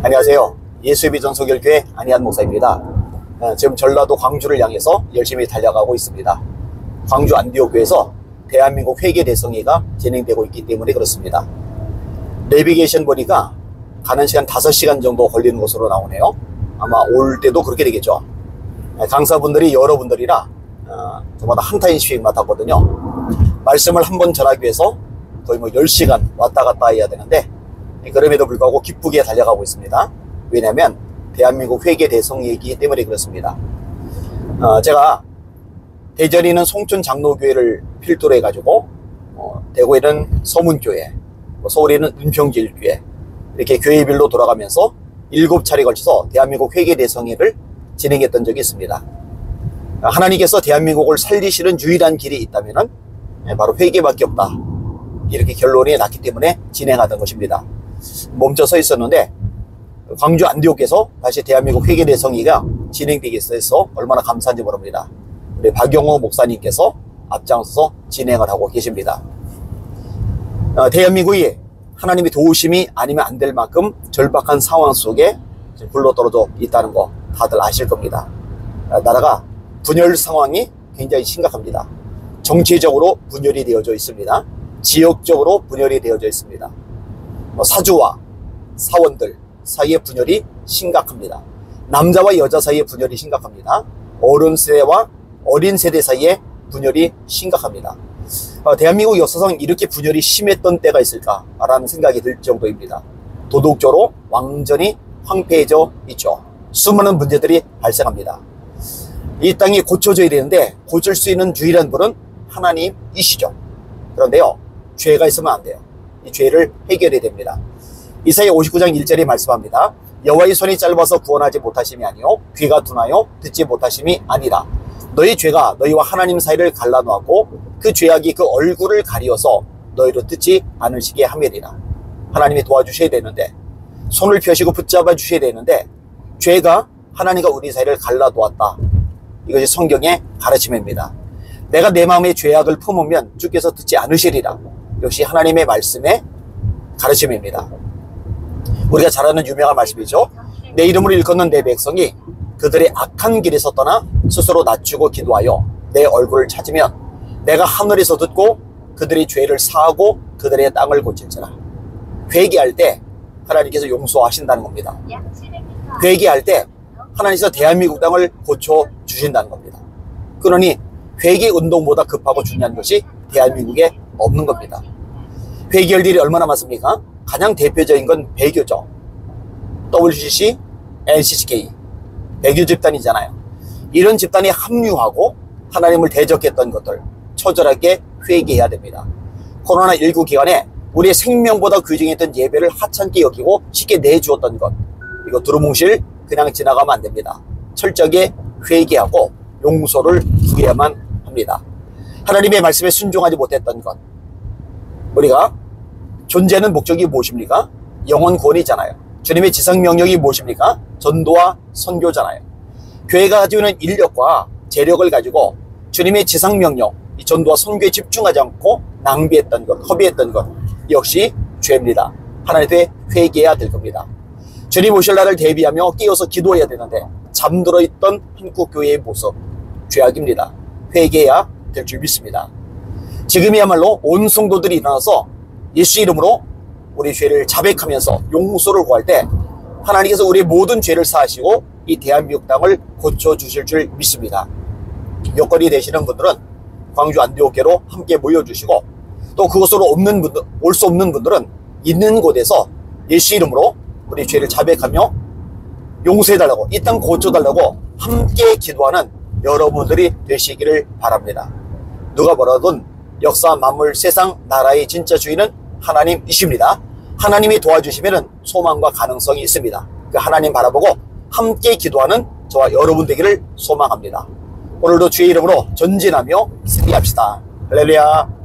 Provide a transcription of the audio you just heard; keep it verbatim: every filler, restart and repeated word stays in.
안녕하세요. 예수의 전소결교회 안희한 목사입니다. 지금 전라도 광주를 향해서 열심히 달려가고 있습니다. 광주 안디옥교에서 대한민국 회계대성회가 진행되고 있기 때문에 그렇습니다. 내비게이션 보니까 가는 시간 다섯 시간 정도 걸리는 것으로 나오네요. 아마 올 때도 그렇게 되겠죠. 강사분들이 여러분들이라 어, 저마다 한 타임씩 맡았거든요. 말씀을 한 번 전하기 위해서 거의 뭐 열 시간 왔다 갔다 해야 되는데, 그럼에도 불구하고 기쁘게 달려가고 있습니다. 왜냐하면 대한민국 회계대성회이기 때문에 그렇습니다. 어, 제가 대전에 있는 송천 장로교회를 필두로 해가지고 어, 대구에는 서문교회, 서울에 있는 은평제일교회, 이렇게 교회별로 돌아가면서 일곱 차례 걸쳐서 대한민국 회계대성회를 진행했던 적이 있습니다. 하나님께서 대한민국을 살리시는 유일한 길이 있다면 바로 회계밖에 없다, 이렇게 결론이 났기 때문에 진행하던 것입니다. 멈춰 서 있었는데 광주 안디옥에서 다시 대한민국 회계대성회가 진행되게 해서 얼마나 감사한지 모릅니다. 우리 박영호 목사님께서 앞장서서 진행을 하고 계십니다. 어, 대한민국이 하나님의 도우심이 아니면 안 될 만큼 절박한 상황 속에 굴러떨어져 있다는 거 다들 아실 겁니다. 어, 나라가 분열 상황이 굉장히 심각합니다. 정치적으로 분열이 되어져 있습니다. 지역적으로 분열이 되어져 있습니다. 어, 사주와 사원들 사이의 분열이 심각합니다. 남자와 여자 사이의 분열이 심각합니다. 어른 세대와 어린 세대 사이의 분열이 심각합니다. 어, 대한민국 역사상 이렇게 분열이 심했던 때가 있을까라는 생각이 들 정도입니다. 도덕적으로 완전히 황폐해져 있죠. 수많은 문제들이 발생합니다. 이 땅이 고쳐져야 되는데 고칠 수 있는 유일한 분은 하나님이시죠. 그런데요, 죄가 있으면 안 돼요. 이 죄를 해결해야 됩니다. 이사야 오십구 장 일 절에 말씀합니다. 여호와의 손이 짧아서 구원하지 못하심이 아니요 귀가 둔하여 듣지 못하심이 아니라 너희 죄가 너희와 하나님 사이를 갈라놓았고 그 죄악이 그 얼굴을 가리어서 너희로 듣지 않으시게 함이리라. 하나님이 도와주셔야 되는데, 손을 펴시고 붙잡아 주셔야 되는데 죄가 하나님과 우리 사이를 갈라놓았다. 이것이 성경의 가르침입니다. 내가 내 마음에 죄악을 품으면 주께서 듣지 않으시리라. 역시 하나님의 말씀의 가르침입니다. 우리가 잘 아는 유명한 말씀이죠. 내 이름으로 일컫는 내 백성이 그들의 악한 길에서 떠나 스스로 낮추고 기도하여 내 얼굴을 찾으면 내가 하늘에서 듣고 그들의 죄를 사하고 그들의 땅을 고칠지라. 회개할 때 하나님께서 용서하신다는 겁니다. 회개할 때 하나님께서 대한민국 땅을 고쳐주신다는 겁니다. 그러니 회개 운동보다 급하고 중요한 것이 대한민국에 없는 겁니다. 회개할 일이 얼마나 많습니까? 가장 대표적인 건 배교죠. 더블유씨씨, 엔씨씨케이 배교 집단이잖아요. 이런 집단이 합류하고 하나님을 대적했던 것들 처절하게 회개해야 됩니다. 코로나 십구 기간에 우리의 생명보다 귀중했던 예배를 하찮게 여기고 쉽게 내주었던 것, 이거 두루뭉실 그냥 지나가면 안 됩니다. 철저하게 회개하고 용서를 구해야만 합니다. 하나님의 말씀에 순종하지 못했던 것, 우리가 존재하는 목적이 무엇입니까? 영혼 구원이잖아요. 주님의 지성명령이 무엇입니까? 전도와 선교잖아요. 교회가 가지고 있는 인력과 재력을 가지고 주님의 지성명령, 이 전도와 선교에 집중하지 않고 낭비했던 것, 허비했던 것, 역시 죄입니다. 하나님께 회개해야 될 겁니다. 주님 오실 날을 대비하며 깨어서 기도해야 되는데 잠들어 있던 한국교회의 모습, 죄악입니다. 회개해야 될 줄 믿습니다. 지금이야말로 온 성도들이 일어나서 예수 이름으로 우리 죄를 자백하면서 용서를 구할 때 하나님께서 우리의 모든 죄를 사하시고 이 대한민국 땅을 고쳐주실 줄 믿습니다. 여건이 되시는 분들은 광주 안디옥교로 함께 모여주시고, 또 그곳으로 없는 분들, 올 수 없는 분들은 있는 곳에서 예수 이름으로 우리 죄를 자백하며 용서해달라고, 이 땅 고쳐달라고 함께 기도하는 여러분들이 되시기를 바랍니다. 누가 뭐라든 역사, 만물, 세상, 나라의 진짜 주인은 하나님이십니다. 하나님이 도와주시면 소망과 가능성이 있습니다. 그 하나님 바라보고 함께 기도하는 저와 여러분 되기를 소망합니다. 오늘도 주의 이름으로 전진하며 승리합시다. 할렐루야.